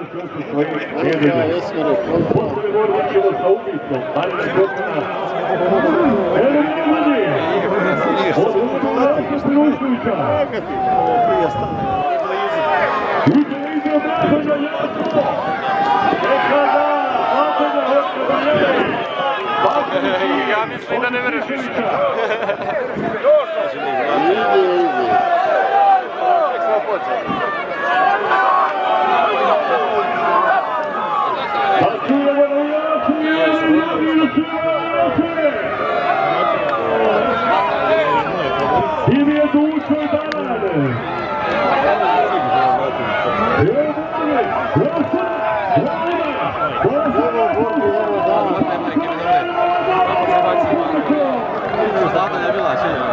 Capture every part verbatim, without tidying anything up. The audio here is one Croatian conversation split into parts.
Poslije borbe ćemo sa ubitnom, Marina Kotina. Evo Nemanje! Od Udovića Stiruškovića. Uđe izi obraćanja Jako. Nekada, Zlatonja, Herzegovina. Ja mislim da ne vereš više. Ide, ide. A čujemo na Jaku i javljaju se Jače! Ili je dušo i dan! Evo dalje! Prosto! Zlatonja je bila činjena.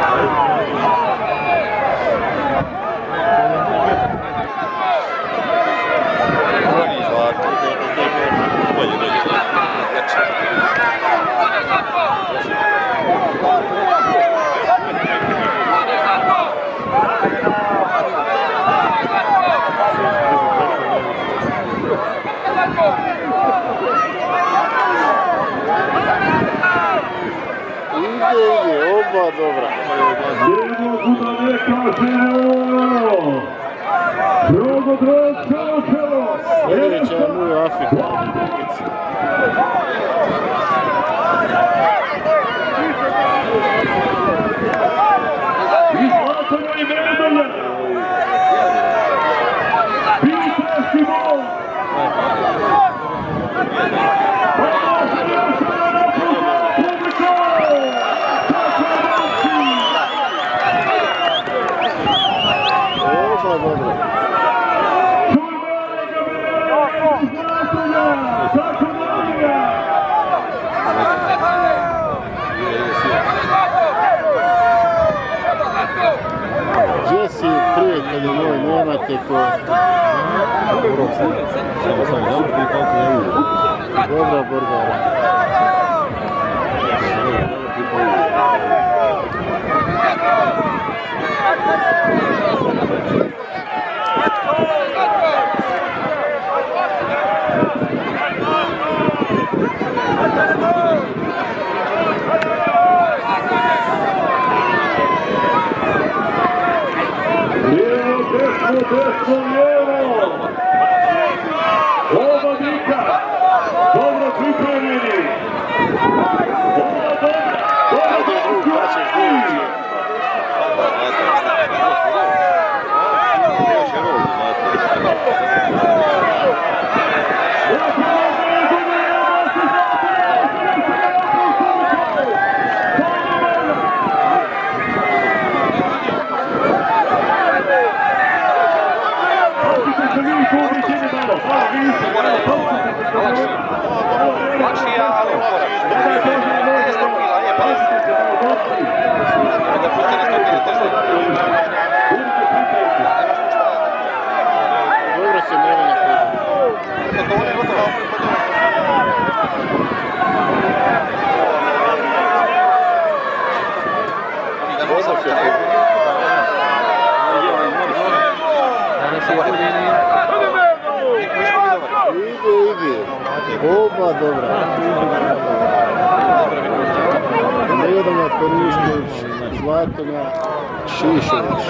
Oba dobra. Jedno kuda ne kažemo! Drogo, drogo, čelo! Sljedeća je moju Afriku. I Zlatonja i Medonja! Pisaški bol! Gdje si prijatelji moj, nemate ko... Dobra borba. Desno, lijevo! Oba dika! Dobro pripremljeni! Oba dobra! Dobra dobra! Lakši, ali uporan. Isto kila, nije pas. Da pusti isto kila, teže. Dobro se mora na kudu. To on je gotovo. Ide, ide. Oba dobra. Medonja, Korušković, Zlatonja, Šišović.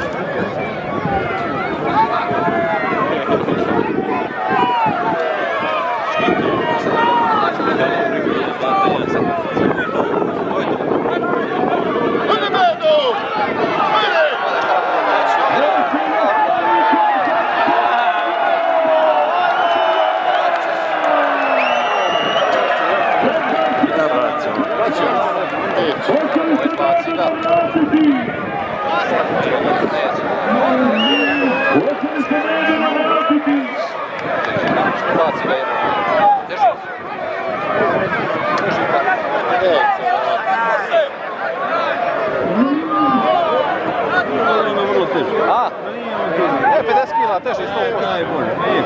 A, ne, pedeset kila, teže, sto posto. Najbolje, nije.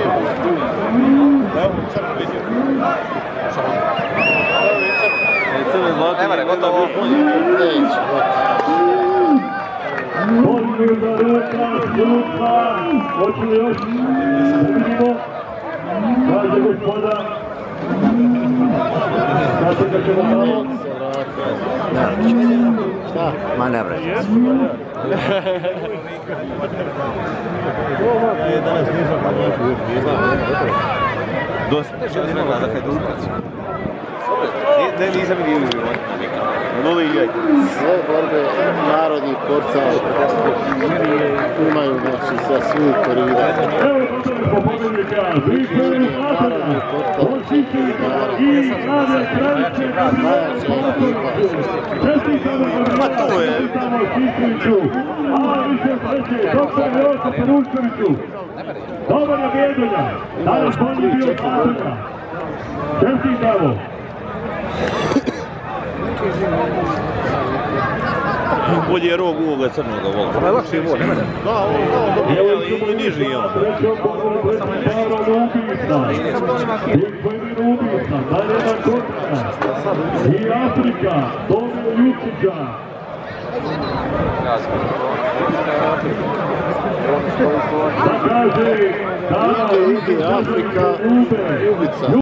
Ne mare, gotovo. Neće, Pogleda ruka, ruka, hoću li još? Vidimo. gospoda. Znate da ćemo malo? Šta? Ma ne vrati. Danas nisam pa neću. Dosta. Želimo da kaj dozbraci. Ne, nisam vidio izgleda. Nuli iljaj. Sve borbe narodnih porca imaju znači za svi Korida. Evo došli smo pobjednika, Zlitonja, Zlatonja, Rakitno i Rade Krajice, Najjača ekipa. čestitamo čestitamo Čičeviću, a više sreće, doktor Miroslav Peruškoviću, dobar je Medonja, danas on je bio Zlatonja, čestitamo. Bolje je rog uvoga crnoga vola. Samo je lakši vod, nema ne? Da, ovo je dobro, i niži je on. Trećom pogodu pred parom ubica, Big ubica, dalje na Korida i Afrika, Domino Jukića. Da kaže, da Ide, ide, Afrika, ubica.